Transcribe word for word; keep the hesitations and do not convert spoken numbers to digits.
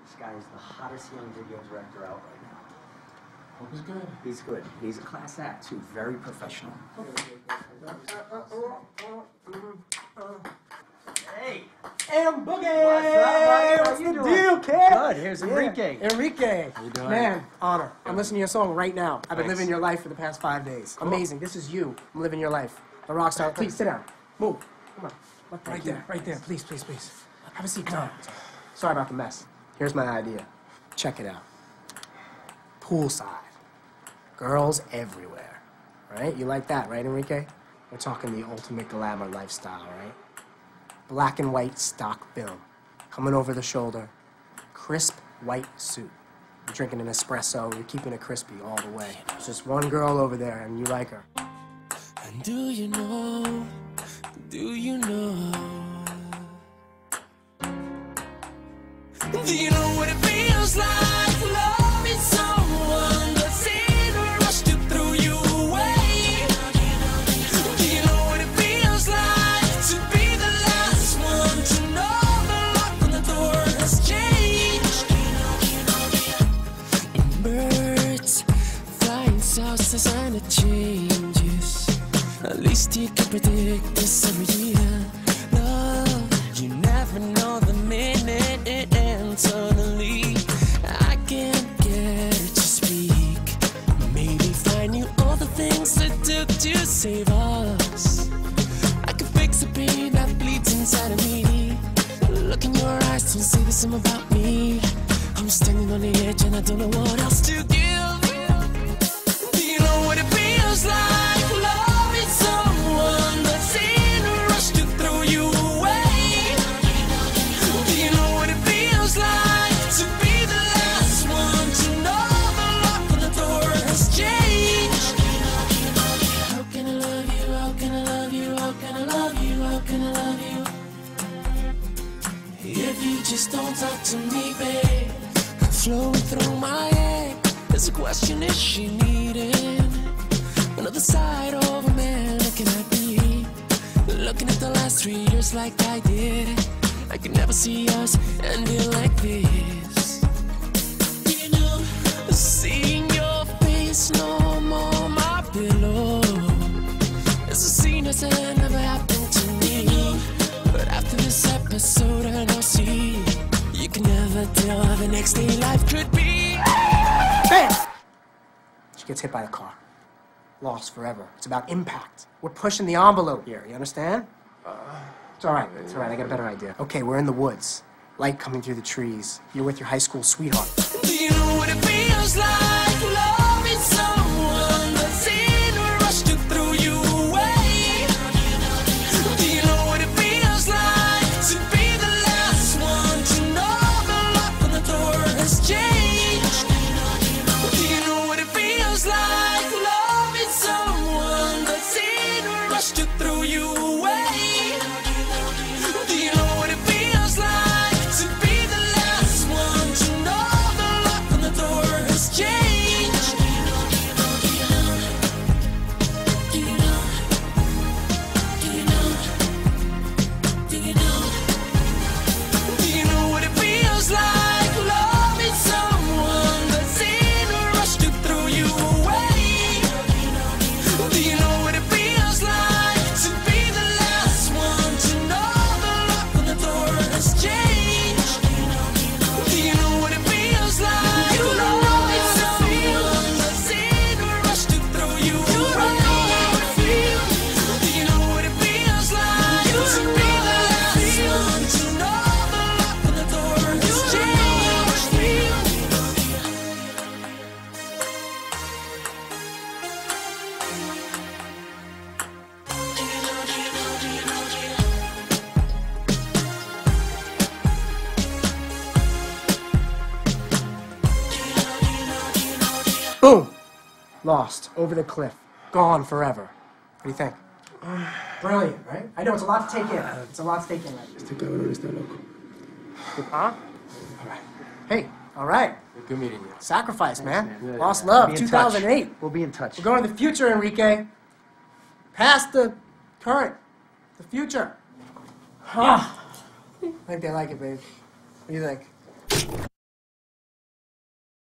This guy is the hottest young video director out right now. Hope he's good. He's good. He's a class act, too. Very professional. Hey! M Boogie! What's up, buddy? How What's you the doing? deal, kid? Good. Here's Enrique. Yeah. Enrique. How you doing? Man, honor. I'm listening to your song right now. I've been Thanks. living your life for the past five days. Cool. Amazing. This is you. I'm living your life. The rock star. Please, sit down. Move. Come on. Right Thank there. you. Right there. Please, please, please. Have a seat. Come on. Sorry about the mess. Here's my idea. Check it out. Poolside. Girls everywhere. Right? You like that, right, Enrique? We're talking the ultimate glamour lifestyle, right? Black and white stock film. Coming over the shoulder. Crisp white suit. You're drinking an espresso. You're keeping it crispy all the way. There's just one girl over there, and you like her. And do you know, do you know, do you know what it feels like loving someone that's in a rush to throw you away? Do you know what it feels like to be the last one to know the lock on the door has changed? And birds flying south, the sign of changes. At least you can predict this every year. Love, you never know the minute it ends. Suddenly, I can't get it to speak. Maybe find you all the things it took to save us. I can fix the pain that bleeds inside of me. Look in your eyes, don't say the same about me. I'm standing on the edge and I don't know what else to give. Do you know what it feels like? Someone that's in a rush to throw you away. Do you know what it feels like to be the last one to know the lock on the door has changed? How can I love you? How can I love you? How can I love you? How can I love you? If you just don't talk to me, babe. Flowing through my head, there's a question: is she needing another side of a man looking at me? Looking at the last three years like I did, I could never see us ending like this. You know, seeing your face no more my pillow. It's a scene that's never happened to me. But after this episode I know, see, you can never tell how the next day life could be. Bam! She gets hit by the car. Lost forever. It's about impact. We're pushing the envelope here, you understand? Uh, it's all right, it's all right, I got a better idea. Okay, we're in the woods. Light coming through the trees. You're with your high school sweetheart. Do you know what it feels like loving someone that's in a rush to throw you away? Do you know what it feels like to be the last one to know the lock on the door has changed? Do you know what it feels like? Someone that's in a rush to throw you away. Do you know what it feels like to be the last one to know the lock on the door has changed? Do you know? Do you know? Do you know? Do you know? Do you know what it feels like loving someone that's in a rush to throw you away? Do you know what it feels like to be the last one to know the lock on the door has changed? Do you know what it feels like? You know it's someone that's in a rush to throw you away. Do you know what it feels like to be the last one to know the lock on the door has changed? Boom! Lost. Over the cliff. Gone forever. What do you think? Brilliant, right? I know, it's a lot to take in. It's a lot to take in. Right? Este cabrón está loco. Huh? All right. Hey, all right. Good meeting you. Sacrifice, man. Yeah, Lost yeah. love, We'll be in two thousand eight. touch. We'll be in touch. We're going to the future, Enrique. Past the current. The future. Ah. I think they like it, babe. What do you think?